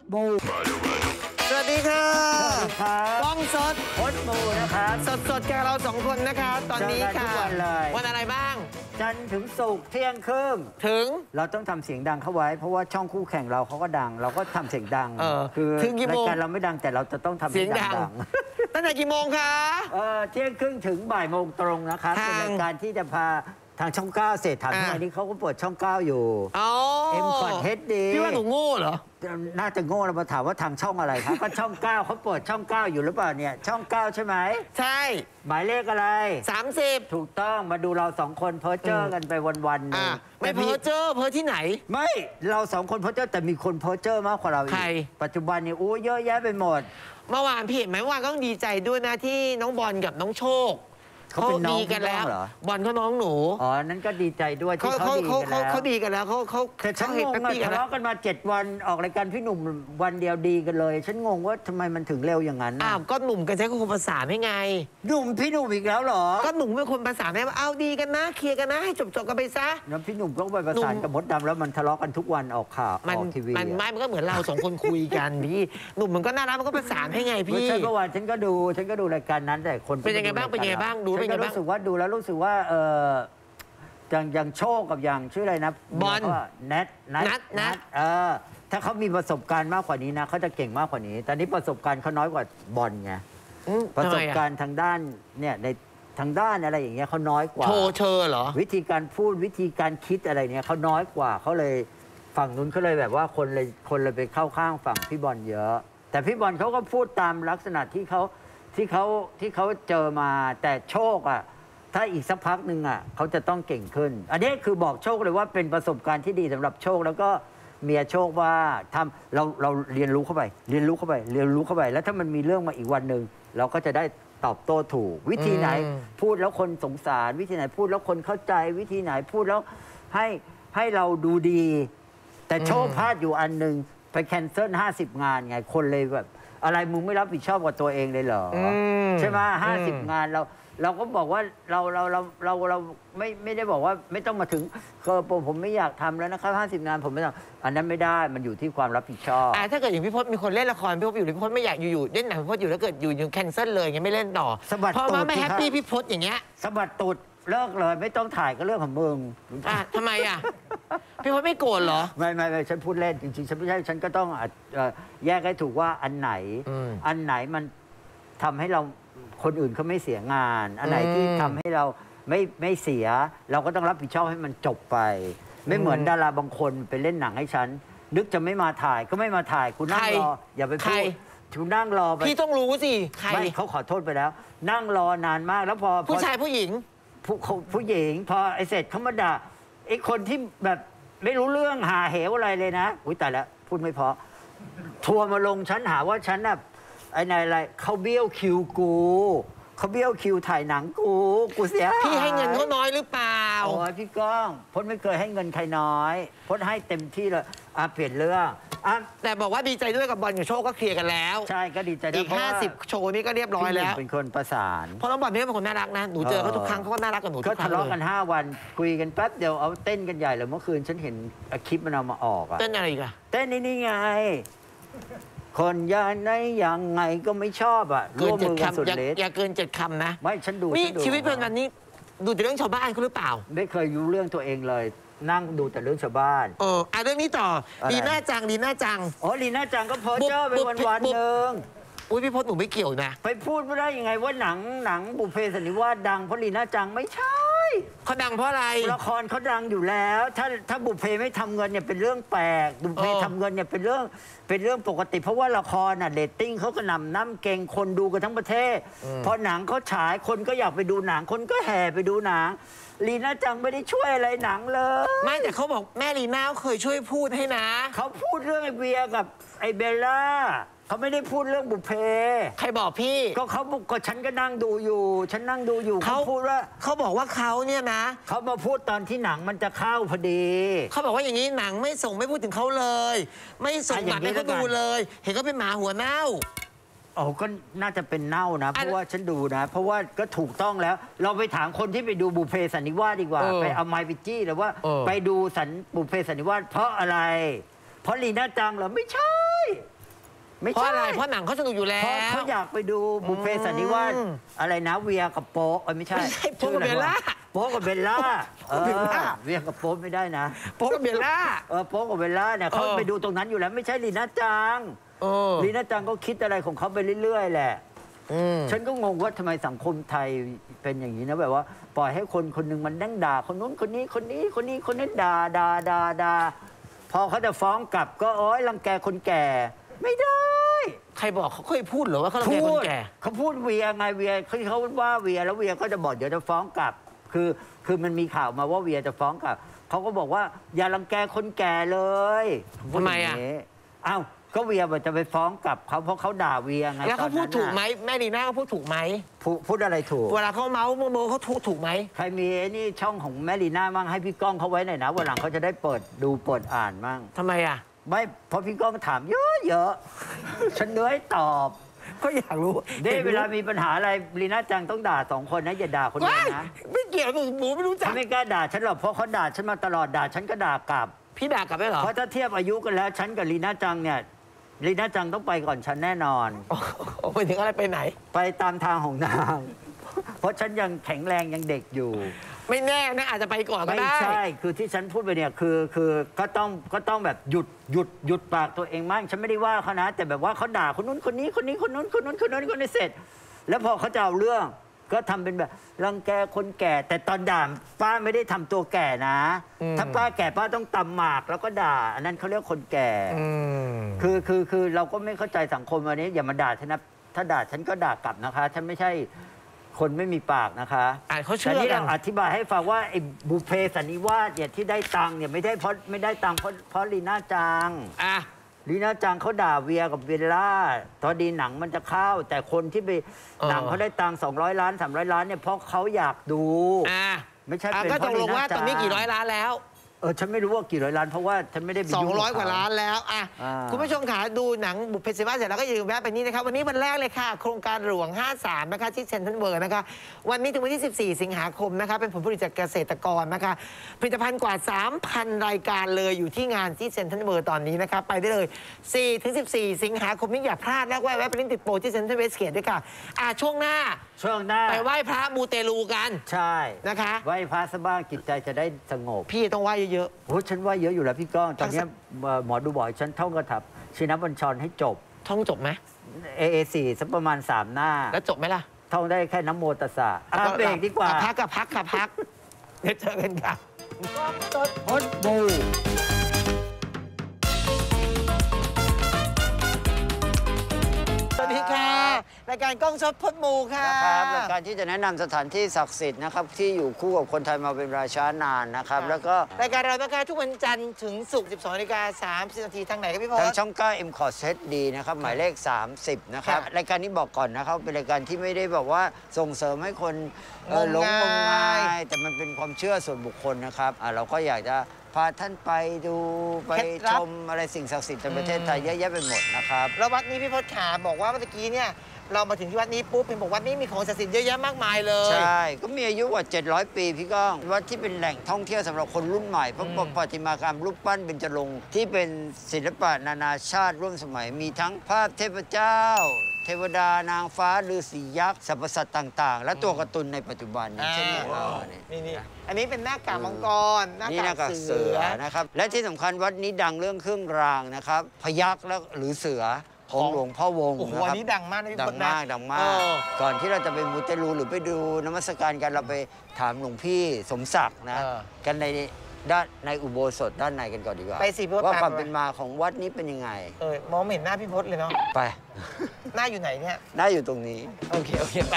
มูสวัสดีค่ะกล้องสดพดมูนะครับสดกับเรา2 คนนะคะตอนนี้ค่ะวันอะไรบ้างจันทร์ถึงศุกร์เที่ยงครึ่งถึงเราต้องทำเสียงดังเข้าไว้เพราะว่าช่องคู่แข่งเราเขาก็ดังเราก็ทำเสียงดังคือรายการเราไม่ดังแต่เราจะต้องทำเสียงดังตั้งแต่กี่โมงคะเที่ยงครึ่งถึงบ่ายโมงตรงนะครับเป็นรายการที่จะพาทางช่อง9เศรษฐาทำไมนี่เขาก็เปิดช่อง9อยู่เอ็มคอร์ดเฮดดีพี่ว่าหนูโง่เหรอน่าจะโง่เรามาถามว่าทางช่องอะไรครับก็ช่อง9เขาเปิดช่อง9อยู่หรือเปล่าเนี่ยช่อง9ใช่ไหมใช่หมายเลขอะไร 30 ถูกต้องมาดูเรา2 คนเพ้อเจ้อกันไปวันๆนึงไม่เพ้อเจ้อเพ้อที่ไหนไม่เรา2 คนเพ้อเจ้อแต่มีคนเพ้อเจ้อมากกว่าเราอีกปัจจุบันนี่โอ้เยอะแยะไปหมดเมื่อวานพี่เห็นไหมว่าก็ต้องดีใจด้วยนะที่น้องบอลกับน้องโชคเขาดีกันแล้วบอลเขาน้องหนูนั้นก็ดีใจด้วยที่เขาดีกันแล้วเขาดีกันแล้วเขาแต่ฉันงงทะเลาะกันมา7 วันออกรายการพี่หนุ่มวันเดียวดีกันเลยฉันงงว่าทำไมมันถึงเร็วอย่างนั้นก็หนุ่มกันใช้คนประสานให้ไงพี่หนุ่มอีกแล้วเหรอก็หนุ่มเป็นคนประสานให้เอาดีกันนะเคลียร์กันนะให้จบกันไปซะแล้วพี่หนุ่มก็ไปประสานกับมดดำแล้วมันทะเลาะกันทุกวันออกข่าวออกทีวีมันก็เหมือนเรา2 คนคุยกันพี่หนุ่มมันก็น่ารักมันก็ประสานให้ไงพี่ฉันก็ว่าฉันก็ดูรายการนั้นแต่คนเป็นยังไงบ้างดูเป็นยังไงบ้างรู้สึกว่าดูแล้วรู้สึกว่าอย่างโชคกับอย่างชื่ออะไรนะบอลนัทถ้าเขามีประสบการณ์มากกว่านี้นะเขาจะเก่งมากกว่านี้แต่นี้ประสบการณ์เขาน้อยกว่าบอลไงประสบการณ์ทางด้านเนี่ยในทางด้านอะไรอย่างเงี้ยเขาน้อยกว่าโชว์เธอเหรอวิธีการพูดวิธีการคิดอะไรเนี่ยเขาน้อยกว่าเขาเลยฝั่งนู้นเขาเลยแบบว่าคนเลยไปเข้าข้างฝั่งพี่บอลเยอะแต่พี่บอลเขาก็พูดตามลักษณะที่เขาเจอมาแต่โชคถ้าอีกสักพักหนึ่งเขาจะต้องเก่งขึ้นอันนี้คือบอกโชคเลยว่าเป็นประสบการณ์ที่ดีสำหรับโชคแล้วก็เมียโชคว่าเราเรียนรู้เข้าไปแล้วถ้ามันมีเรื่องมาอีกวันหนึ่งเราก็จะได้ตอบโต้ถูกวิธีไหนพูดแล้วคนสงสารวิธีไหนพูดแล้วคนเข้าใจวิธีไหนพูดแล้วให้เราดูดีแต่โชคพลาดอยู่อันหนึ่งไปแคนเซิล50 งานไงคนเลยแบบอะไรมึงไม่รับผิดชอบกับตัวเองเลยเหรอใช่ไหม50 งานเราก็บอกว่าเราไม่ได้บอกว่าไม่ต้องมาถึงผมไม่อยากทำแล้วนะครับ50 งานผมไม่ทำอันนั้นไม่ได้มันอยู่ที่ความรับผิดชอบถ้าเกิดอย่างพี่พจน์มีคนเล่นละครพี่พจน์อยู่พี่พจน์ไม่อยากอยู่เล่นหนังพี่พจน์อยู่แล้วเกิดอยู่แคนเซิลเลยไงไม่เล่นต่อพอมาไม่แฮปปี้พี่พจน์อย่างเงี้ยสะบัดตูดเลิกเลยไม่ต้องถ่ายก็เรื่องของมึงทำไมพี่พจน์ไม่โกรธเหรอไม่ฉันพูดเล่นจริงๆฉันไม่ใช่ฉันก็ต้องแยกให้ถูกว่าอันไหนมันทำให้เราคนอื่นเขาไม่เสียงานอันไหนที่ทำให้เราไม่เสียเราก็ต้องรับผิดชอบให้มันจบไปไม่เหมือนดาราบางคนไปเล่นหนังให้ฉันนึกจะไม่มาถ่ายก็ไม่มาถ่ายคุณนั่งรออย่าไปพูดคุณนั่งรอไปพี่ต้องรู้สิใครเขาขอโทษไปแล้วนั่งรอนานมากแล้วพอผู้ชายผู้หญิงผู้หญิงพอไอ้เสร็จเขามาด่าไอ้คนที่แบบไม่รู้เรื่องหาเหวอะไรเลยนะอุ้ยแต่ละพูดไม่พอทัวร์มาลงฉันหาว่าฉันน่ะไอ้นายอะไรเขาเบี้ยวคิวกูเขาเบี้ยวคิวถ่ายหนังกูเสียพี่ให้เงินเขาน้อยหรือเปล่าโอ้ยพี่ก้องพจน์ไม่เคยให้เงินใครน้อยพจน์ให้เต็มที่เลยเปลี่ยนเรื่องแต่บอกว่าดีใจด้วยกับบอลกับโชคก็เคลียร์กันแล้วใช่ก็ดีใจด้วยอีก50 โชว์นี้ก็เรียบร้อยแล้วเป็นคนประสานเพราะน้องบอลนี่เป็นคนน่ารักนะหนูเจอเขาทุกครั้งเขาก็น่ารักกับหนูทุกครั้งก็ทะเลาะกัน5 วันคุยกันแป๊บเดียวเอาเต้นกันใหญ่เลยเมื่อคืนฉันเห็นคลิปมันเอามาออกเต้นอะไรอีกเต้นนี่ไงคนยังไงก็ไม่ชอบร่วมมือกันสุดฤทธิ์อย่าเกิน7 คำนะไม่ฉันดูชีวิตเป็นวันนี้ดูแต่เรื่องชาวบ้านเขาหรือเปล่าไม่เคยรู้เรื่องตัวเองเลยนั่งดูแต่เรื่องชาวบ้านเรื่องนี้ต่อลีน่าจังลีน่าจังลีน่าจังก็เพ้อเจ้อไปวันๆนึงอุ้ยพี่พจน์หนูไม่เกี่ยวนะไปพูดไม่ได้ยังไงว่าหนังบุพเพสันนิวาสดังเพราะลีน่าจังไม่ใช่เขาดังเพราะอะไรละครเขาดังอยู่แล้วถ้าบุพเพไม่ทำเงินเนี่ยเป็นเรื่องแปลกบุพเพทำเงินเนี่ยเป็นเรื่องปกติเพราะว่าละครเรตติ้งเขากระหน่ำน้ำเก่งคนดูกันทั้งประเทศพอหนังเขาฉายคนก็อยากไปดูหนังคนก็แห่ไปดูหนังลีน่าจังไม่ได้ช่วยอะไรหนังเลยไม่แต่เขาบอกแม่ลีน่าเคยช่วยพูดให้นะเขาพูดเรื่องไอเบียกับไอเบลล่าเขาไม่ได้พูดเรื่องบุพเพใครบอกพี่ก็เขาบอกก็ฉันก็นั่งดูอยู่ฉันนั่งดูอยู่เขาพูดว่าเขาบอกว่าเขาเนี่ยนะเขามาพูดตอนที่หนังมันจะเข้าพอดีเขาบอกว่าอย่างนี้หนังไม่ส่งไม่พูดถึงเขาเลยไม่ส่งบัตรให้เขาดูเลยเห็นเขาเป็นหมาหัวเน่าก็น่าจะเป็นเน่านะเพราะว่าฉันดูนะเพราะว่าก็ถูกต้องแล้วเราไปถามคนที่ไปดูบุพเพสันนิวาสดีกว่าไปเอาไมค์ไปจี้หรือว่าไปดูบุพเพสันนิวาสเพราะอะไรเพราะลีน่าจังเหรอไม่ใช่ไม่เพราะใช่อะไรเพราะหนังเขาสนุกอยู่แล้เพราะวเขาอยากไปดูบุพเพสันนิวาสอะไรนะเวียกับโป๊ะไม่ใช่ไม่ใช่โป๊ะกับเบลล่าโป๊ะกับเบลล่าโป๊ะกับเบลล่าเวียกับโป๊ะไม่ได้นะโป๊กับเบลล่าโป๊ะกับเบลล่าเนี่ยเขาไปดูตรงนั้นอยู่แล้วไม่ใช่ลีน่าจังลีน่าจังก็คิดอะไรของเขาไปเรื่อยๆแหละฉันก็งงว่าทำไมสังคมไทยเป็นอย่างนี้นะแบบว่าปล่อยให้คนคนหนึ่งมันนั่งด่าคนนู้นคนนี้คนนี้คนนี้คนนี้ด่าพอเขาจะฟ้องกลับก็โอ๊ยรังแกคนแก่ไม่ได้ใครบอกเขาเคยพูดเหรอว่าเขารังแกคนแก่เขาพูดเวียไงเวียเขาว่าเวียแล้วเวียก็จะบอกเดี๋ยวจะฟ้องกลับคือมันมีข่าวมาว่าเวียจะฟ้องกลับเขาก็บอกว่าอย่ารังแกคนแก่เลยทำไมอ่ะอ้าวก็เวียบอกจะไปฟ้องกลับเขาเพราะเขาด่าเวียไงแล้วเขาพูดถูกไหมแม่ลีน่าเขาพูดถูกไหมพูดอะไรถูกเวลาเขาเมาส์โมเขาถูกไหมใครมีไอ้นี่ช่องของแม่ลีน่ามั่งให้พี่ก้องเขาไว้หน่อยนะวันหลังเขาจะได้เปิดดูเปิดอ่านมั่งทำไมอ่ะไม่เพราะพี่ก้องถามเยอะฉันเหนื่อยตอบก็อยากรู้เวลามีปัญหาอะไรลีน่าจังต้องด่า2 คนนะอย่าด่าคนเดียวนะไม่เกี่ยวหนูไม่รู้จักฉันไม่กล้าด่าฉันหรอกเพราะเขาด่าฉันมาตลอดด่าฉันก็ด่ากลับพี่ด่ากลับได้เหรอเพราะถ้าเทียบอายุกันแล้วฉันกับลีน่าจังเนี่ยลีน่าจังต้องไปก่อนฉันแน่นอนไปถึงอะไรไปไหนไปตามทางของนางเพราะฉันยังแข็งแรงยังเด็กอยู่ไม่แน่นะอาจจะไปก่อนก็ได้ไม่ใช่คือที่ฉันพูดไปเนี่ยคือก็ต้องแบบหยุดปากตัวเองมั่งฉันไม่ได้ว่าเขานะแต่แบบว่าเขาด่าคนนู้นคนนี้คนนี้คนนู้นคนนู้นคนนู้นคนนี้เสร็จแล้วพอเขาจะเอาเรื่องก็ทำเป็นแบบรังแกคนแก่แต่ตอนด่าป้าไม่ได้ทำตัวแก่นะถ้าป้าแก่ป้าต้องตำหมากแล้วก็ด่าอันนั้นเขาเรียกคนแก่คือเราก็ไม่เข้าใจสังคมวันนี้อย่ามาด่าฉันนะถ้าด่าฉันก็ด่ากลับนะคะฉันไม่ใช่คนไม่มีปากนะคะเขาเชื่อแต่นี่เราอธิบายให้ฟังว่าไอ้บุพเพสันนิวาสเนี่ยที่ได้ตังค์เนี่ยไม่ได้ตังค์เพราะลีน่าจังลีน่าจังเขาด่าเวียกับเบลล่าตอนดีหนังมันจะเข้าแต่คนที่ไปหนังเขาได้ตังค์200 ล้าน300 ล้านเนี่ยเพราะเขาอยากดูไม่ใช่เป็นเพราะลีน่าจังก็ตกลงว่าตอนนี้กี่ร้อยล้านแล้วฉันไม่รู้ว่ากี่ร้อยล้านเพราะว่าฉันไม่ได้ไปดู 200 กว่าล้านแล้วคุณผู้ชมขาดูหนังบุพเพสันนิวาสเสร็จแล้วก็อย่าลืมแวะไปนี่นะครับวันนี้วันแรกเลยค่ะโครงการหลวง53นะคะที่เซ็นทรัลเวิลด์นะคะวันนี้ถึงวันที่14 สิงหาคมนะคะเป็นผลผลิตจากเกษตรกรนะคะผลิตภัณฑ์กว่า 3,000 รายการเลยอยู่ที่งานที่เซ็นทรัลเวิลด์ตอนนี้นะคะไปได้เลย4-14 สิงหาคมนี้อย่าพลาดนะแวะไปเล่นติดโปรที่เซ็นทรัลเวสเกตด้วยค่ะช่วงหน้าไปไหว้พระมูเตลูกันใช่นะคะไหว้พระซะบ้างจิตใจจะได้สงบพี่ต้องไหว้เยอะๆโอ้ฉันไหว้เยอะอยู่แล้วพี่ก้องตอนนี้หมอดูบอกฉันท่องกระถับชินบัญชรให้จบท่องจบไหม AA4 สักประมาณ3 หน้าแล้วจบไหมล่ะท่องได้แค่น้ำโมตัสสะเบรกดีกว่าพักเดี๋ยวเจอกันค่ะพดบูสวัสดีค่ะรายการกล้องสดพดมูค่ะนะครับรายการที่จะแนะนำสถานที่ศักดิ์สิทธิ์นะครับที่อยู่คู่กับคนไทยมาเป็นเวลาช้านานนะครับแล้วก็รายการเรานะคะทุกวันจันทร์ถึงศุกร์ 12:30 นาทีทางไหนครับพี่พลทางช่อง 9 M Cot HD นะครับหมายเลข30นะครับรายการนี้บอกก่อนนะครับเป็นรายการที่ไม่ได้บอกว่าส่งเสริมให้คนหลงงมงายแต่มันเป็นความเชื่อส่วนบุคคลนะครับเราก็อยากจะพาท่านไปดูไปชมอะไรสิ่งศักดิ์สิทธิ์ในประเทศไทยเยอะแยะไปหมดนะครับแล้ววัดนี้พี่พจน์ขาบอกว่าเมื่อกี้เนี่ยเรามาถึงที่วัดนี้ปุ๊บเป็นบอกวัดนี้มีของศักดิ์สิทธิ์เยอะแยะมากมายเลยใช่ก็มีอายุกว่า700 ปีพี่ก้องวัดที่เป็นแหล่งท่องเที่ยวสำหรับคนรุ่นใหม่เพราะประติมากรรมรูปปั้นเบญจรงค์ที่เป็นศิลปะนานาชาติร่วมสมัยมีทั้งภาพเทพเจ้าเทวดานางฟ้าฤาษียักษ์สรรพสัตว์ต่างๆและตัวการ์ตูนในปัจจุบันเช่นนี่อันนี้เป็นหน้ากากมังกรหน้ากากเสือนะครับและที่สำคัญวัดนี้ดังเรื่องเครื่องรางนะครับพยัคฆ์หรือเสือของหลวงพ่อวงนะครับวันนี้ดังมากนะพี่พจน์นะดังมากก่อนที่เราจะไปมูเตลูหรือไปดูนมัสการกันเราไปถามหลวงพี่สมศักดิ์นะกันในอุโบสถด้านในกันก่อนดีกว่าไปสิว่าความเป็นมาของวัดนี้เป็นยังไงมองไม่เห็นหน้าพี่พจน์เลยเนาะไปหน้าอยู่ไหนเนี่ยหน้าอยู่ตรงนี้โอเคไป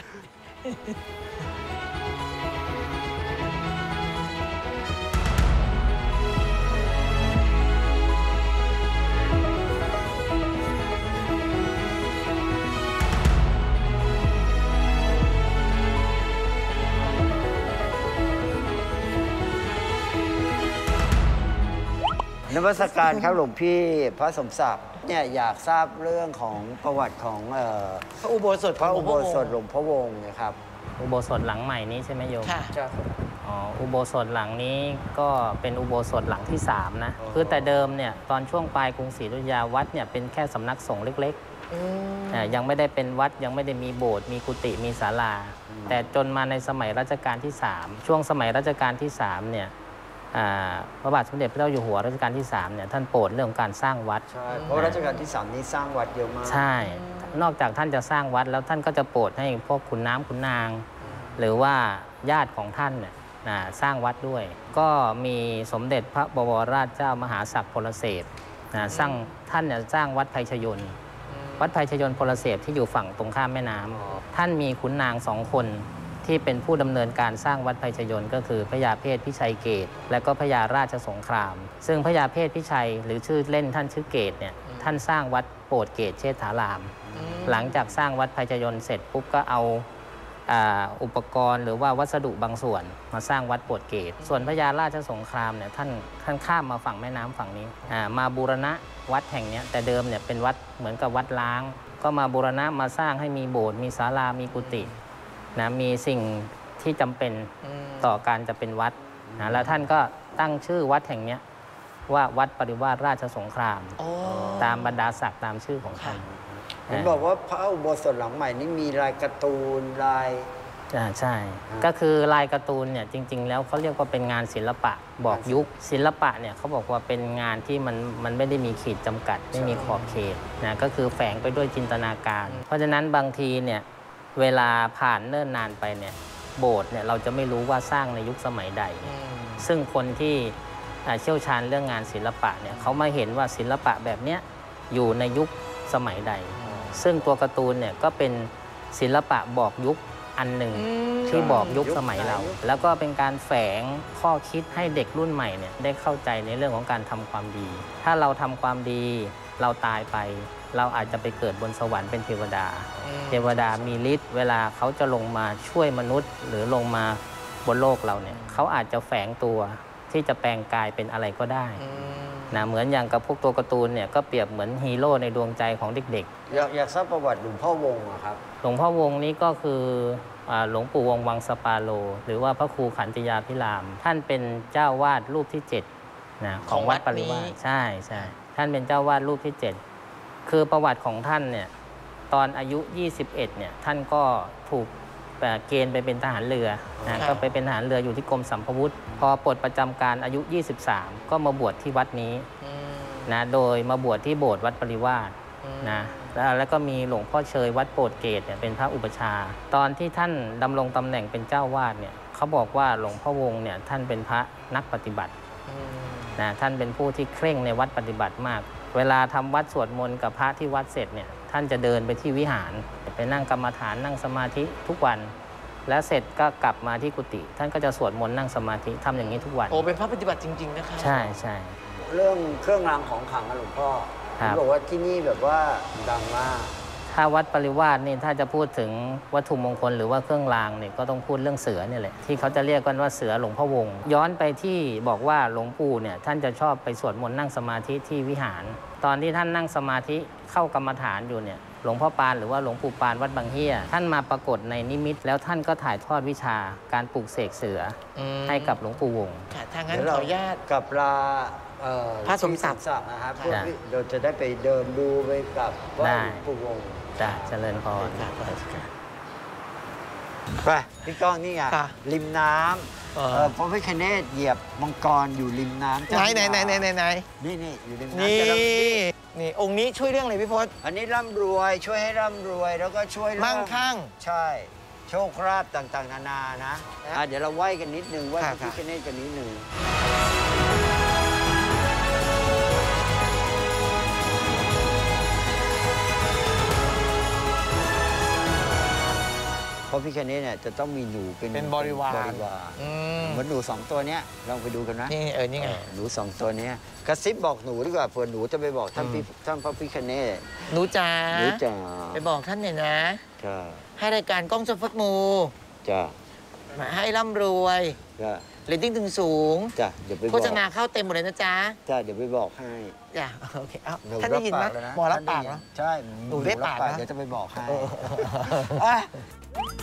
นมัสการครับหลวงพี่พระสมศักดิ์เนี่ยอยากทราบเรื่องของประวัติของพระอุโบสถหลวงพ่อวงนะครับอุโบสถหลังใหม่นี้ใช่ไหมโยมค่ะออุโบสถหลังนี้ก็เป็นอุโบสถหลังที่3นะคือแต่เดิมเนี่ยตอนช่วงปลายกรุงศรีอยุธยาวัดเนี่ยเป็นแค่สำนักสงฆ์เล็กๆยังไม่ได้เป็นวัดยังไม่ได้มีโบสถ์มีกุฏิมีศาลาแต่จนมาในสมัยรัชกาลที่3ช่วงสมัยรัชกาลที่3เนี่ยพระบาทสมเด็จพระเจ้าอยู่หัวรัชกาลที่3เนี่ยท่านโปรดเรื่องการสร้างวัดใช่เพราะรัชกาลที่3นี้สร้างวัดเยอะมากใช่นอกจากท่านจะสร้างวัดแล้วท่านก็จะโปรดให้พวกขุนน้ำขุนนางหรือว่าญาติของท่านเนี่ยสร้างวัดด้วยก็มีสมเด็จพระบวรราชเจ้ามหาศักดิ์พลเสพสร้างท่านเนี่ยสร้างวัดไผ่ชยนวัดไผ่ชยนพลเสพที่อยู่ฝั่งตรงข้ามแม่น้ำท่านมีขุนนาง2 คนที่เป็นผู้ดำเนินการสร้างวัดไผ่ชยนก็คือพระยาเพศพิชัยเกตและก็พระยาราชสงครามซึ่งพระยาเพศพิชัยหรือชื่อเล่นท่านชื่อเกตเนี่ยท่านสร้างวัดโปรดเกตเชษฐารามหลังจากสร้างวัดไผ่ชยนเสร็จปุ๊บก็เอาอุปกรณ์หรือว่าวัสดุบางส่วนมาสร้างวัดโปรดเกตส่วนพระยาราชสงครามเนี่ยท่านข้ามมาฝั่งแม่น้ำฝั่งนี้มาบูรณะวัดแห่งนี้แต่เดิมเนี่ยเป็นวัดเหมือนกับวัดล้างก็มาบูรณะมาสร้างให้มีโบสถ์มีศาลามีกุฏิมีสิ่งที่จำเป็นต่อการจะเป็นวัดแล้วท่านก็ตั้งชื่อวัดแห่งนี้ว่าวัดปริวาสราชสงครามตามบรรดาศักดิ์ตามชื่อของท่านเห็นบอกว่าพระอุโบสถหลังใหม่นี่มีลายการ์ตูนลายใช่ก็คือลายการ์ตูนเนี่ยจริงๆแล้วเขาเรียกว่าเป็นงานศิลปะบอกยุคศิลปะเนี่ยเขาบอกว่าเป็นงานที่มันไม่ได้มีขีดจำกัดไม่มีขอบเขตก็คือแฝงไปด้วยจินตนาการเพราะฉะนั้นบางทีเนี่ยเวลาผ่านเนิ่นนานไปเนี่ยโบสถ์เนี่ยเราจะไม่รู้ว่าสร้างในยุคสมัยใดซึ่งคนที่เชี่ยวชาญเรื่องงานศิลปะเนี่ยเขามาเห็นว่าศิลปะแบบเนี้ยอยู่ในยุคสมัยใดซึ่งตัวการ์ตูนเนี่ยก็เป็นศิลปะบอกยุคอันหนึ่งที่บอกยุคสมัยเราแล้วก็เป็นการแฝงข้อคิดให้เด็กรุ่นใหม่เนี่ยได้เข้าใจในเรื่องของการทำความดีถ้าเราทำความดีเราตายไปเราอาจจะไปเกิดบนสวรรค์เป็นเทวดาเทวดามีฤทธิ์เวลาเขาจะลงมาช่วยมนุษย์หรือลงมาบนโลกเราเนี่ยเขาอาจจะแฝงตัวที่จะแปลงกายเป็นอะไรก็ได้เหมือนอย่างกับพวกตัวการ์ตูนเนี่ยก็เปรียบเหมือนฮีโร่ในดวงใจของเด็กๆอยากทราบประวัติหลวงพ่อวงอะครับหลวงพ่อวงนี้ก็คือหลวงปู่วงวังสปาโลหรือว่าพระครูขันติยาภิรามท่านเป็นเจ้าวาดรูปที่7ของวัดปริวาสใช่ท่านเป็นเจ้าวาดรูปที่7คือประวัติของท่านเนี่ยตอนอายุ21เนี่ยท่านก็ถูกเกณฑ์ไปเป็นทหารเรือก็ไปเป็นทหารเรืออยู่ที่กรมสัมภวุธพอปลดประจำการอายุ23ก็มาบวชที่วัดนี้โดยมาบวชที่โบสถ์วัดปริวาสแล้วก็มีหลวงพ่อเชยวัดโปรดเกตเนี่ยเป็นพระอุปชาตอนที่ท่านดำรงตำแหน่งเป็นเจ้าวาดเนี่ยเขาบอกว่าหลวงพ่อวงเนี่ยท่านเป็นพระนักปฏิบัติท่านเป็นผู้ที่เคร่งในวัดปฏิบัติมากเวลาทำวัดสวดมนต์กับพระที่วัดเสร็จเนี่ยท่านจะเดินไปที่วิหารไปนั่งกรรมฐานนั่งสมาธิทุกวันแล้วเสร็จก็กลับมาที่กุฏิท่านก็จะสวดมนต์นั่งสมาธิทำอย่างนี้ทุกวันเป็นพระปฏิบัติจริงๆนะคะใช่เรื่องเครื่องรางของขลังนะหลวงพ่อบอกว่าที่นี่แบบว่าดังมากถ้าวัดปริวาสนี่ถ้าจะพูดถึงวัตถุมงคลหรือว่าเครื่องรางเนี่ยก็ต้องพูดเรื่องเสือเนี่ยแหละที่เขาจะเรียกกันว่าเสือหลวงพ่อวงย้อนไปที่บอกว่าหลวงปู่เนี่ยท่านจะชอบไปสวดมนต์นั่งสมาธิที่วิหารตอนที่ท่านนั่งสมาธิเข้ากรรมฐานอยู่เนี่ยหลวงพ่อปานหรือว่าหลวงปู่ปานวัดบางเฮียท่านมาปรากฏในนิมิตแล้วท่านก็ถ่ายทอดวิชาการปลูกเสกเสือให้กับหลวงปู่วงทางนั้นขออนุญาตกับลาพระสมศักดิ์นะครับพวกเราจะได้ไปเดินดูไปกับว่าหลวงปู่วงเจริญพรไปพี่ก้องนี่ไงริมน้ำพระพิฆเนศเหยียบมังกรอยู่ริมน้ำไหนนี่อยู่ริมน้ำนี่องค์นี้ช่วยเรื่องอะไรพี่พศอันนี้ร่ำรวยช่วยให้ร่ำรวยแล้วก็ช่วยมั่งคั่งใช่โชคลาภต่างๆนานานะเดี๋ยวเราไหว้กันนิดนึงไหว้พระพิฆเนศกันนิดนึงเพราะพิฆเนศเนี่ยจะต้องมีหนูเป็นบริวารเหมือนหนู2 ตัวเนี้ยลองไปดูกันนะนี่ไงหนู2 ตัวเนี้ยกระซิบบอกหนูดีกว่าเผื่อหนูจะไปบอกท่านพระพิฆเนศหนูจ๋าไปบอกท่านหน่อยนะให้รายการกล้องสดฟักมูให้ร่ำรวยเรตติ้งถึงสูงเดี๋ยวไปบอกโฆษณาเข้าเต็มหมดเลยนะจ๊ะเดี๋ยวไปบอกให้โอเคท่านได้ยินไหมหมอรับปากเหรอใช่หนูได้ปากเดี๋ยวจะไปบอกให้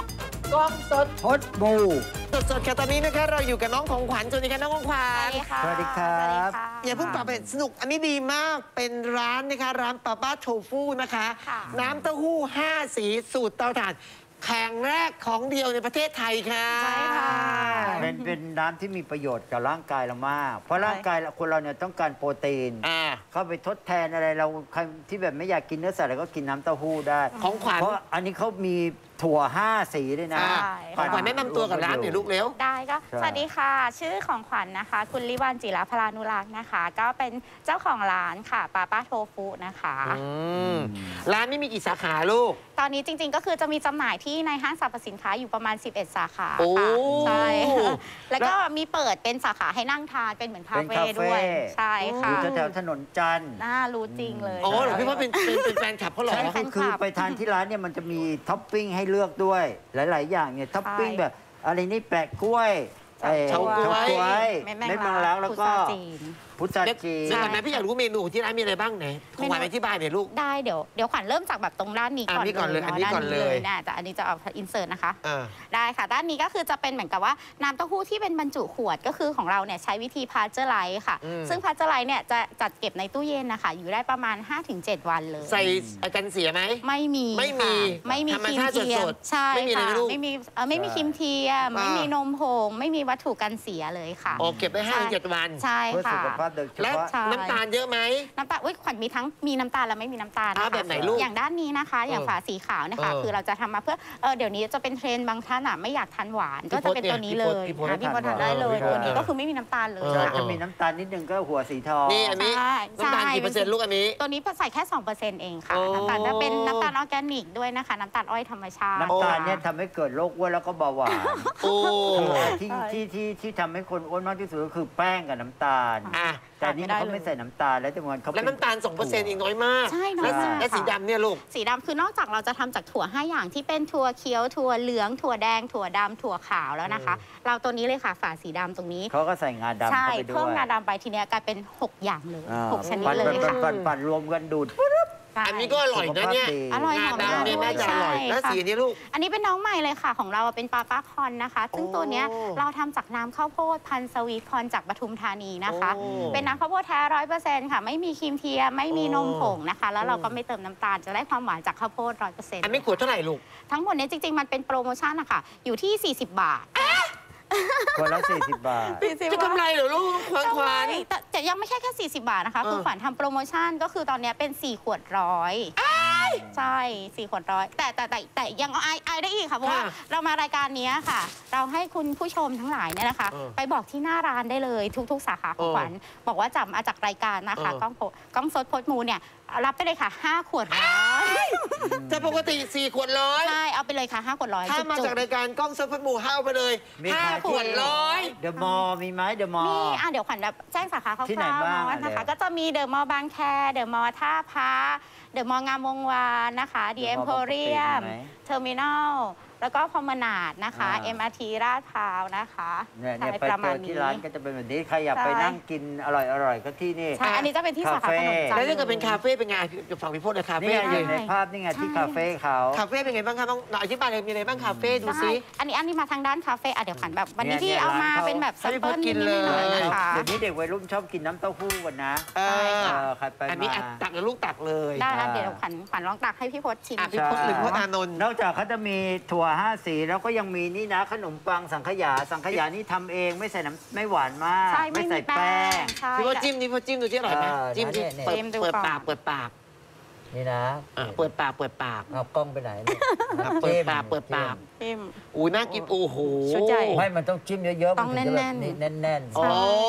กล้องสดพดบูสดๆค่ะตอนนี้นะคะเราอยู่กับน้องของขวัญสวัสดีค่ะน้องของขวัญสวัสดีครับอย่าเพิ่งปรับเป็นสนุกอันนี้ดีมากเป็นร้านนะคะร้านป้าป้าโทฟูนะคะค่ะน้ำเต้าหู้5 สีสูตรเตาถ่านแข่งแรกของเดียวในประเทศไทยค่ะใช่ค่ะเป็นน้ำที่มีประโยชน์กับร่างกายเรามาก เพราะร่างกายคนเราเนี่ยต้องการโปรตีน เข้าไปทดแทนอะไรเราใครที่แบบไม่อยากกินเนื้อสัตว์อะไรก็กินน้ำเต้าหู้ได้ของขวัญเพราะอันนี้เขามีถั่ว5 สีด้วยนะใช่ของขวัญแนะนำตัวกับร้านหน่อยลูกเร็วได้ก็ใช่สวัสดีค่ะ ชื่อของขวัญนะคะ คุณลิวันจิรพลานุรักษ์นะคะ ก็เป็นเจ้าของร้านค่ะป้าป้าโทฟูนะคะร้านนี้มีกี่สาขาลูกตอนนี้จริงๆก็คือจะมีจำหน่ายที่ในห้างสรรพสินค้าอยู่ประมาณ 11 สาขาโอ้ค่ะใช่ค่ะแล้วก็มีเปิดเป็นสาขาให้นั่งทานเป็นเหมือนคาเป็นเฟ่คาเฟ่ด้วย ใช่อค่ะยู่แถวๆถนนจันทร์น่ารู้จริงเลยโอ้หรือพี่ว่าเป็นแฟนคลับเขาเหรอใช่แฟนคลับคือไปทานที่ร้านเนี่ยมันจะมีท็อปปิ้งให้เลือกด้วย หลาย ๆ อย่างเนี่ยท็อปปิ้งแบบอะไรนี่แปะกล้วยเฉาก๊วยเฉาก๊วยแม่เม็ดมังลักแล้วก็พุทราจีนพุทราเดี๋ยวจีนเดี๋ยวก่อนนะพี่อยากรู้เมนูที่ร้านมีอะไรบ้างไหนของขวัญอธิบายหน่อยลูกได้เดี๋ยวขวัญเริ่มจากแบบตรงด้านนี้ก่อนอันนี้ก่อนเลยาะอันนี้ก่อนเลยด้านะแต่อันนี้จะเอาอินเสิร์ตนะคะอ่าได้ค่ะ ด้านนี้ก็คือจะเป็นเหมือนกับว่าน้ำเต้าหู้ที่เป็นบรรจุขวดก็คือของเราเนี่ยใช้วิธีพาสเจอร์ไลท์ค่ะ ซึ่งพาสเจอร์ไลท์เนี่ยจะจัดเก็บในตู้เย็นนะคะอยู่ได้ประมาณ 5-7 วันเลยใส่กันเสียไหมไม่มีไม่มีค่ะไม่มีธรรมครีมชาติเทียมสดๆใช่ไม่มีอะไรค่ะนะลูกไม่มีครีมเทียมไม่มีนมผงไม่มีวัตถุกันเสียเลยค่ะโอ้เก็บได้ใช่ 5-7 วันใช่เพื่อสุค่ะขภาพโดยเฉและพาะใช่น้ำตาลเยอะไหมน้ำตาลอุ๊ยขวัญมีทั้งมีน้ำตาลและไม่มีน้ำตาลอ่านะคะแบบไหนลูกอย่างด้านนี้นะคะ อย่างฝาสีขาวนะคะ คือเราจะทำมาเพื่อเดี๋ยวนี้จะเป็นเทรนด์บางท่านอ่ะไม่อยากทานหวาน ก็จะเป็นตัวนี้เลยพี่พศพี่พศทานได้เลย ตัวนี้ก็คือไม่มีน้ำตาลเลยใช่ค่ะจะมีน้ำตาลนิดนึงก็หัวสีทองนี่อันนี้ใช่น้ำตาลกี่เปอร์เซ็นต์ลูกอันนี้ตัวนี้ใส่แค่ 2%เองค่ะโอ้น้ำตาลจะเป็นน้ำตาลออร์แกนิกด้วยนะคะ น้ำตาลอ้อยธรรมชาติน้ำตาลเนี่ยทำให้เกิดโรคอ้วนแล้วก็เบาหวานโอ้ที่ทำให้คนอ้วนมากที่สุดก็คือแป้งกับน้ำตาลอ่ะแต่อันนี้เขาไม่ใส่น้ำตาลแล้วแต่มันเขาแล้วน้ำตาล 2%เองน้อยมากใช่น้อยแล้วมากและสีค่ะดำเนี่ยลูกสีดำคือนอกจากเราจะทำจากถั่ว 5 อย่างที่เป็นถั่วเขียวถั่วเหลืองถั่วแดงถั่วดำถั่วขาวแล้วนะคะ เราตัวนี้เลยค่ะฝาสีดำตรงนี้เขาก็ใส่งาดำใช่เข้าไปด้วยเพิ่มงาดำไปทีเนี้ยกลายเป็น 6 อย่างเลยอ่า 6 ชนิดปั่นเลยค่ะปั่นรวมกันดูดใช่อันนี้ก็อร่อยนะเนี่ยอร่อยหอมงาดำเนี่ยมากน่าจะอร่อยใช่แล้วค่ะสีนี้ลูกอันนี้เป็นน้องใหม่เลยค่ะ ของเราเป็นปลาป้าคอนนะคะ ซึ่งตัวเนี้ยโอ้เราทำจากน้ำข้าวโพดพันธุ์สวีทคอนจากปทุมธานีนะคะโอ้เป็นน้ำข้าวโพดแท้100%ค่ะ ไม่มีครีมเทียมไม่มีนมผงนะคะ แล้วเราก็ไม่เติมน้ำตาลจะได้ความหวานจากข้าวโพด100% อันนี้ขวดเท่าไหร่ลูกทั้งหมดเนี้ยจริงๆมันเป็นโปรโมชั่นนะคะอยู่ที่ 40 บาทคนละ40 บาทจะกำไรเหรอลูกขวัญขวัญแต่ยังไม่ใช่แค่ 40 บาทนะคะเออคุณขวัญทำโปรโมชั่นก็คือตอนเนี้ยเป็น 4 ขวดร้อยใช่ 4 ขวดร้อยแต่ยังเอาไอได้อีกค่ะ เพราะว่าเรามารายการเนี้ยค่ะ เราให้คุณผู้ชมทั้งหลายเนี่ยนะคะ ไปบอกที่หน้าร้านได้เลยทุกๆ สาขาของขวัญบอกว่าจับมาจากรายการนะคะกล้องสดโพสต์มูเนี่ยรับไปเลยค่ะ 5 ขวดร้อยจะปกติ4 ขวดร้อยใช่เอาไปเลยค่ะ 5 ขวดร้อยถ้ามาจุจากรายการกล้องเซิร์ฟพันหมู่ห้าเอาไปเลยมีขาย 5 ขวดร้อยเดอะมอลล์มีไหมเดอะมอลนี่ล์เดี๋ยวขวัญแบบแจ้งสาขาคร่าวๆที่ไหนบ้างเนาะนะคะอะไรก็จะมีเดอะมอลล์บางแคเดอะมอลล์ท่าพระเดอะมอลล์งามวงวานนะคะดีเอ็มโพเรียมมีไหมเทอร์มินอลแล้วก็พอมนาดนะคะอ่า MRT ลาดพร้าวนะคะเนี่ยใช่ไปประเจมาณอที่นี้ร้านก็จะเป็นแบบนี้ ใครอยากใช่ไปนั่งกินอร่อยๆ ก็ที่นี่ใช่อันนี้จะเป็นที่สาขาคาเฟ่ขนมจันทแล้วร์ถ้าเกิดเป็นคาเฟ่เป็นไงจะฝั่งพี่พจน์เลยคานี่เฟ่ไงอยู่ในภาพนี่ไงที่คาเฟ่เขาคาเฟ่เป็นไงบ้างครับต้องอธิบายเลยมีอะไรบ้างคาเฟ่ดูซิใช่อันนี้มาทางด้านคาเฟ่เดี๋ยวขวัญแบบวันนี้เนี่ยที่เอามาร้านเขาเป็นแบบให้ซัมพี่เปิลพจน์กินินดเลยๆหน่อยๆนะคะเดี๋ยวนี้เด็กวัยรุ่นชอบกินน้ำเต้าหู้กันนะเออใครไปอันนี้มาตักแล้วลูกตักเลยได้แล้วเดี๋ยวขวัญลองตักให้พี่พจน์ชิมพี่พจน์หรือพจน์อานนท์นอกจากเขาจะมีถั่ว5 สีแล้วก็ยังมีนี่นะขนมปังสังขยานี่ทำเองไม่ใส่น้ำไม่หวานมากใช่ไม่มีแป้งใช่พี่พจน์จิ้มนี่พี่พจน์จิ้มดูที่อร่อยไหมเออจิ้มที่เนี่ยเปิดจิ้มดูเปิดก่อนปากเปิดปากนี่นะเปิดปากเปิดปากเอากล้องไปไหนเนี่ยเปิดปากเปิดปากจิ้มอุ้ยน่ากินโอ้โหชุดใหญ่ไม่มันต้องจิ้มเยอะๆต้องมัจะแบบแน่นๆแน่นโอ้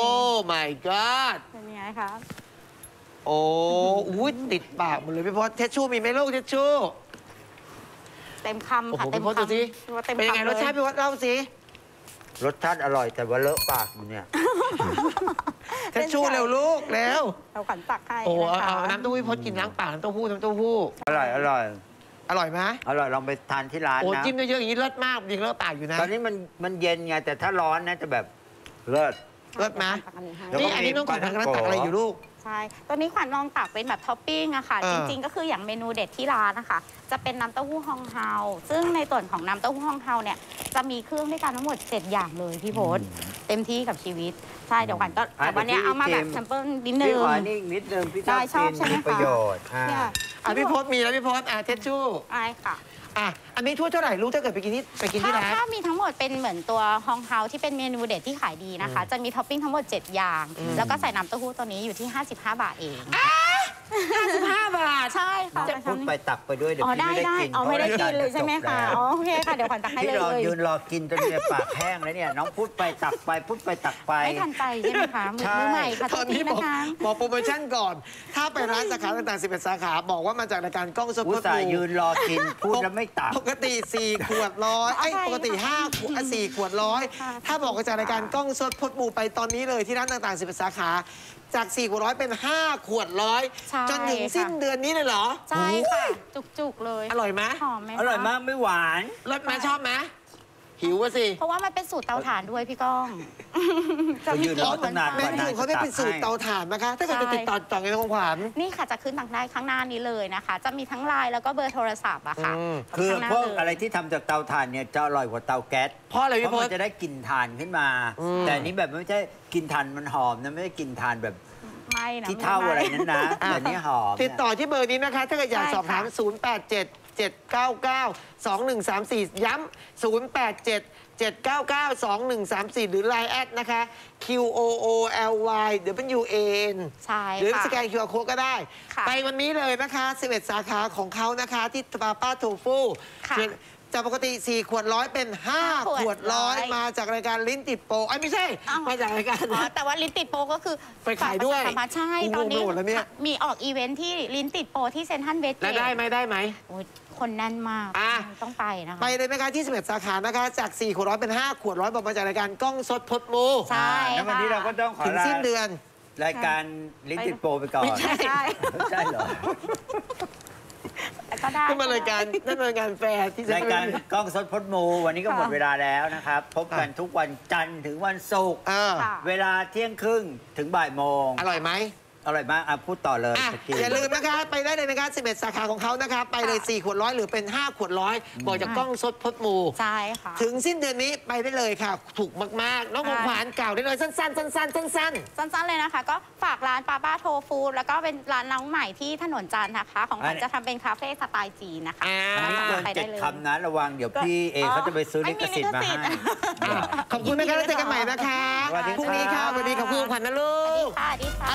my god เป็นยังไงคะโอ้อุ้ยติดปากหมดเลยพี่พจน์เทชชู่มีไหมลูกเทชชู่เต็มโอ้คำโหค่ะเต็มพี่พจน์ดูคำสิว่าเต็มเป็นยังไงคำรสชาติพี่พจน์เล่าสิรสชาติอร่อยแต่ว่าเลอะปากอยู่เนี่ยเทชชู่เร็วลูกเร็วเราขวัญตักให้โอ้นะคะเอาน้ำเต้าหู้พี่พจน์กินล้างปากน้ำเต้าหู้น้ำเต้าหู้อร่อยอร่อยไหมอร่อยลองไปทานที่ร้านโอ้นะจิ้มเยอะๆอย่างนี้เลิศมากจริงเลิศปากอยู่นะตอนนี้มันเย็นไงแต่ถ้าร้อนนะจะแบบเลิศเลิศไหมตักอันนี้ให้แล้วก็นี่อันนี้น้องของขวัญกำลังตักอะไรอยู่ลูกใช่ช่ตัวนี้ขวัญลองตักเป็นแบบท็อปปิ้งอะค่ะ จริงๆ ก็คืออย่างเมนูเด็ดที่ร้านนะคะจะเป็นน้ำเต้าหู้ฮองเฮาซึ่งในส่วนของน้ำเต้าหู้ฮองเฮาเนี่ยจะมีเครื่องด้วยกันทั้งหมด 7 อย่างเลยพี่พศเต็มที่กับชีวิตใช่เดี๋ยวขวัญก็แต่วันนี้เอามาแบบแซมเปิลนิดนึพี่งขอนี่อีกนิดนึงพี่ได้ชอบใช่ไหมมีคะประโยชน์เนี่ยพี่พศมีแล้วพี่พศเทชชู่ใช่ค่ะอันนี้ถ้วยเท่าไหร่ลูกถ้าเกิดไปกินที่ร้านถ้ามีทั้งหมดเป็นเหมือนตัวฮองเฮาที่เป็นเมนูเด็ดที่ขายดีนะคะ จะมีท็อปปิ้งทั้งหมด 7 อย่าง แล้วก็ใส่น้ำเต้าหู้ตัวนี้อยู่ที่ 55 บาทเอง 55 บาทใช่ค่ะพูดไปตักไปด้วยเดี๋ยวอ๋อพี่ได้ไม่ได้ได้กินอ๋อไม่ได้กินเลยใช่ไหมคะ อ๋อโอเคค่ะ เดี๋ยวขวัญตักให้พี่เลยรอยืนรอกินจนเนี่ยปากแห้งแล้วเนี่ยน้องพูดไปตักไปพูดไปตักไปไม่ทันใจใช่ไหมคะมือใหม่ค่ะตอนนี้โทษทีนะคะบอกโปรโมชั่นก่อน ถ้าไปร้านสาขาต่างๆ11สาขาบอกว่ามาจากรายการกล้องสดอุตส่าห์ยืนรอกินพูดแล้วไม่ตักปกติ 4 ขวดร้อยปกติ5 ขวด4 ขวดร้อยค่ะถ้าบอกว่าจากรายการกล้องสดพดบูไปตอนนี้เลยที่ร้านต่างๆ11สาขา จาก 4 ขวดร้อยเป็น 5 ขวดร้อยใช่จนถึงสิ้นค่ะเดือนนี้เลยเหรอใช่ค่ะ จุกๆเลยอร่อยไหมหอมไหมคะอร่อยมากไม่หวานรสไหมชอบไหมหิวอะสิเพราะว่ามันเป็นสูตรเตาถ่านด้วยพี่ก้องก็ยืนรอตั้งนานเมนูเขาได้เป็นสูตรเตาถ่านนะคะ ถ้าเกิดจะติดต่อต่อกันของขวัญนี่ค่ะจะขึ้นทางได้ข้างหน้านี้เลยนะคะ จะมีทั้งไลน์แล้วก็เบอร์โทรศัพท์อะค่ะคือข้างหน้าพวกเลยอะไรที่ทำจากเตาถ่านเนี่ยจะอร่อยกว่าเตาแก๊สเพราะอะไรเพพี่ราะพมัศนจะได้กลิ่นถ่านขึ้นมา แต่อันนี้แบบไม่ใช่กลิ่นถ่านมันหอมนะไม่ได้กลิ่นถ่านแบบไม่นะที่เท่าอะไรนั้นนะแต่นี่หอมติดต่อที่เบอร์นี้นะคะ ถ้าเกิดอยากสอบถาม 087-799-2134 ย้ำ087-799-2134 หรือ Line แอดนะคะ QOOLYWAN ใช่หรือค่ะสแกน QR Code ก็ได้ค่ะไปวันนี้เลยนะคะ 11 สาขาของเขานะคะ ที่ปาป้าโทฟูค่ะจากปกติ 4 ขวดร้อยเป็น 5 ขวดร้อยมาจากรายการลิ้นติดโปไม่ใช่อ้าวมาจากรายการอ๋อแต่ว่าลิ้นติดโปรก็คือไปขายด้วยฝกประชาสัมพันธ์ใช่กูตอนนี้งงไปหมดแล้วเนี่ยมีออกอีเวนท์ที่ลิ้นติดโปรที่เซ็นทรัลเวสเกแล้วตได้ไหมได้ไหมโอ้ยคนแน่นมากอ่ะต้องไปนะคะไปเลยไหมคะที่ 11 สาขานะคะ จาก 4 ขวดร้อยเป็น 5 ขวดร้อยบอกมาจากรายการกล้องสดพดมูใช่แล้ววันนี้เราก็ต้องขอถึงลาสิ้นเดือนรายการลิ้นติดโปรไปก่อนไม่ใช่ใช่ใช่เหรอก็ได้นั่นมารายการแฟร์ที่รายการกล้องสดพดมูวันนี้ก็หมดเวลาแล้วนะครับ พบกันทุกวันจันทร์ถึงวันศุกร์ค่ะเวลาเที่ยงครึ่งถึงบ่ายโมงอร่อยไหมอร่อยมากพูดต่อเลยอ่ะตะกี้อย่าลืมนะคะ ไปได้เลยนะคะ 11 สาขาของเขานะคะ ไปเลย 4 ขวดร้อยหรือเป็น 5 ขวดร้อยบอกจากกล้องสดพดมูใช่ค่ะถึงสิ้นเดือนนี้ไปได้เลยค่ะ ถูกมากๆ น้องของขวัญกล่าวได้เลยสั้นๆสั้นๆสั้นๆสั้นๆเลยนะคะ ก็ฝากร้านป้าป้าโทฟูแล้วก็เป็นร้านน้องใหม่ที่ถนนจันทร์นะคะ ของขวัญจะทำเป็นคาเฟ่สไตล์จีนนะคะอันนี้เกินไปได้ 7 เลยคำนะระวังเดี๋ยวพี่เอเขาจะไปซื้อลิขสิทธิ์มาให้ขอบคุณนะคะแล้วเจอกันใหม่นะคะสวัสดีครับพรุ่งนี้ค่ะสวัสดีขอบคุณขวัญนะลูสวัสดีกค่ะสวัสดีค่ะ